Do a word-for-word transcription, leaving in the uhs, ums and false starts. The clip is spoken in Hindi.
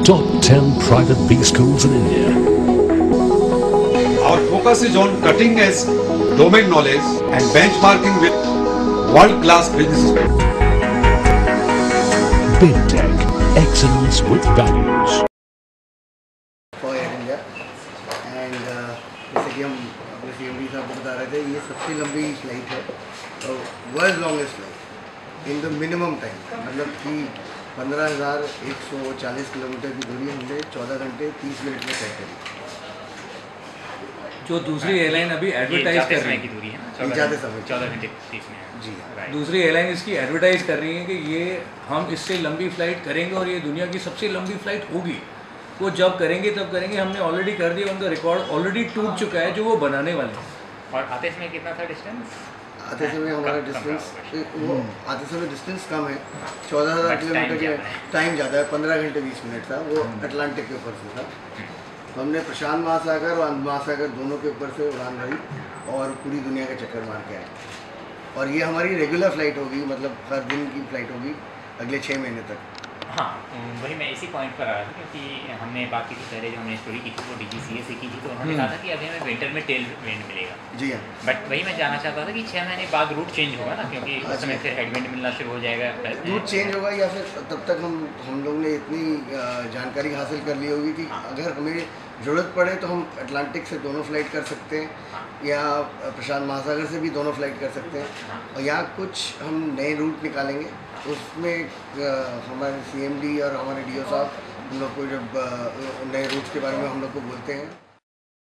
top ten private B schools in India. Our focus is on cutting edge domain knowledge and benchmarking with world-class businesses. BidTech, excellence with values. For Air India and uh, जैसे कि हम अपने सी एम डी साहब को बता रहे थे, ये सबसे लंबी फ्लाइट है और world longest flight in the minimum time, मतलब कि पंद्रह हज़ार एक सौ चालीस किलोमीटर की दूरी हमने चौदह घंटे तीस मिनट में तय करी। जो दूसरी एयरलाइन अभी एडवर्टाइज कर रही है की दूरी है जाते समय चौदह घंटे तीस मिनट जी हाँ। दूसरी एयरलाइन इसकी एडवर्टाइज कर रही है कि ये हम इससे लंबी फ़्लाइट करेंगे और ये दुनिया की सबसे लंबी फ़्लाइट होगी। वो जब करेंगे तब करेंगे, हमने ऑलरेडी कर दिया, उनका रिकॉर्ड ऑलरेडी टूट चुका है जो वो बनाने वाले हैं। और आते समय कितना था डिस्टेंस? आते समय हमारा डिस्टेंस वो आते समय डिस्टेंस कम है, चौदह हज़ार किलोमीटर के टाइम ज़्यादा है, पंद्रह घंटे बीस मिनट था, वो अटलांटिक के ऊपर से था। हमने प्रशांत महासागर और अंध महासागर दोनों के ऊपर से उड़ान भरी और पूरी दुनिया का चक्कर मार के आए। और ये हमारी रेगुलर फ़्लाइट होगी, मतलब हर दिन की फ़्लाइट होगी अगले छः महीने तक। हाँ, वही मैं इसी पॉइंट पर आ रहा था क्योंकि हमने बात की थी पहले, जो हमने स्टोरी की थी वो डी जी सी ए से की थी, तो उन्होंने कहा था कि अभी हमें विंटर में टेल विंड मिलेगा। जी हाँ। बट वही मैं जानना चाहता था कि छः महीने बाद रूट चेंज होगा ना, क्योंकि उस समय फिर हेडविंड मिलना शुरू हो जाएगा। रूट चेंज होगा या फिर तब तक हम हम लोग ने इतनी जानकारी हासिल कर ली होगी कि अगर हमें ज़रूरत पड़े तो हम अटलांटिक से दोनों फ्लाइट कर सकते हैं या प्रशांत महासागर से भी दोनों फ्लाइट कर सकते हैं, और यहाँ कुछ हम नए रूट निकालेंगे। उसमें हमारे सी एम डी और हमारे डी ओ साहब हम लोग को जब नए रूट्स के बारे में हम लोग को बोलते हैं